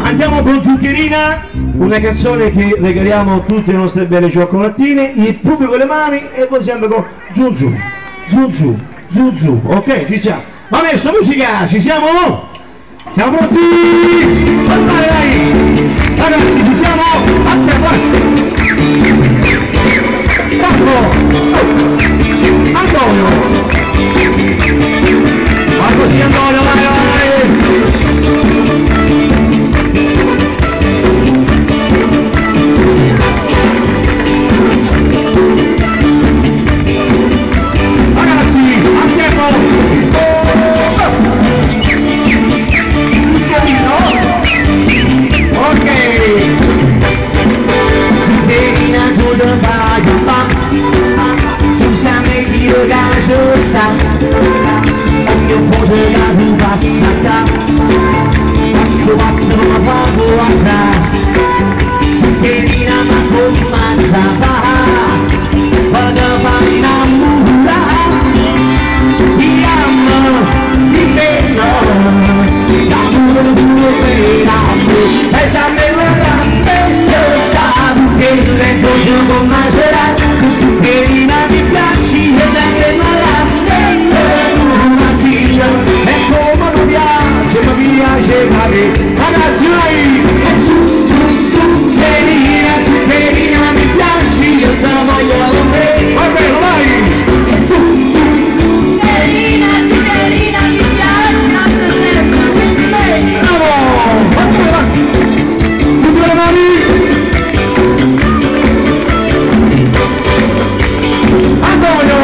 Andiamo con Zuccherina, una canzone che regaliamo a tutte le nostre belle cioccolatine, il pubblico con le mani e poi sempre con zu zu, zu zu, zu zu, ok, ci siamo. Ma adesso musica, ci siamo? Siamo pronti? Andare dai! Ragazzi, ci siamo? Antonio! Ma così Antonio, vai, vai! Ragazzi, a tempo! Ok! Zuccherina tu da paga, tu sai che io caccio sa, ogni potere che tu passa, passo ma fa guardare, zuccherina ma come mangia fa, vado fare innamorare, ti amo, ti bello, l'amore tuo per amore, e da me la bello sta, che le voce con macerare, zuccherina mi piaci, e da me la bello, una sigla, e come mi piace capire, ragazzi vai, e zuccherina, zuccherina mi piaci, io te la voglio con me, va bene, vai, zuccherina, zuccherina mi piaci, non te ne con me, bravo, va bene, va, tutte le mani, Antonio,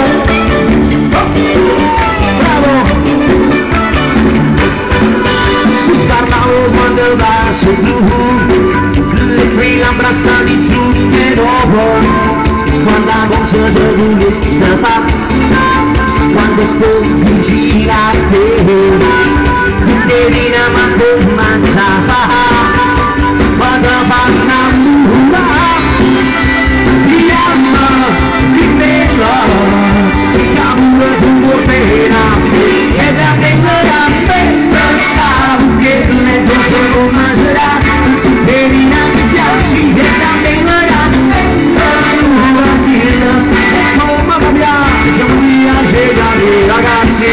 bravo, si parlavo quando passi tu, le prime abbraccia di zucchero, quando la cosa che volesse fare, quando sto vicino a te, zuccherina ma come mangiava, quando fa innamorare, ti amo, ti bello, l'amore tuo per me, e da me la bella sa, che le cose come mangiare, zuccherina mi piaci, e da me la bella una sigla, e come mi piace da me, ragazzi,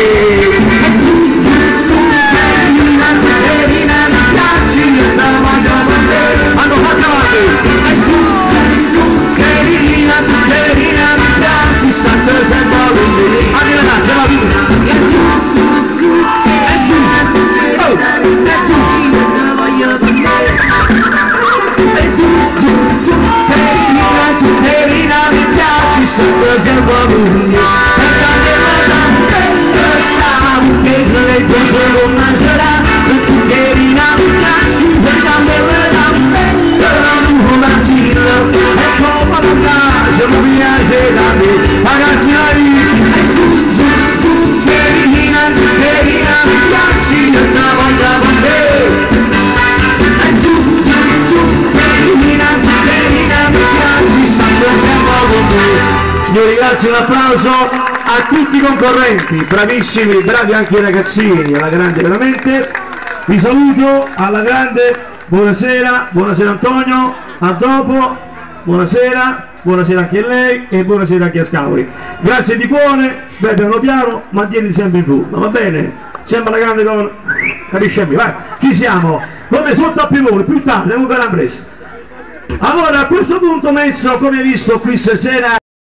zuccherina, zuccherina mi piaci, e da me hanno fatto avanti, zuccherina, zuccherina mi piaci, sempre sempre con me, anche ragazzi, va via, e giù, e giù, oh, e giù, voglio con me, e giù, zuccherina, zuccherina mi piaci, sempre sempre con me, e da me la sta, che le cose con mangiare, zuccherina mi piaci, e da me la una sigla, e come mi piace da me, ragazzi e zuccherina, zuccherina mi piaci, io te la voglio con me, e zuccherina, zuccherina mi piaci, sempre sempre con me. Signori, grazie, un applauso a tutti i concorrenti, bravissimi, bravi anche i ragazzini, alla grande veramente. Vi saluto, alla grande, buonasera, buonasera Antonio, a dopo, buonasera, buonasera anche a lei e buonasera anche a Scauri. Grazie di cuore, beh, piano piano, mantieni sempre in forma, va bene? Sempre la grande con... capisci? Vai, ci siamo, come sotto a Pivone, più tardi, abbiamo una presa. Allora, a questo punto messo, come hai visto qui stasera,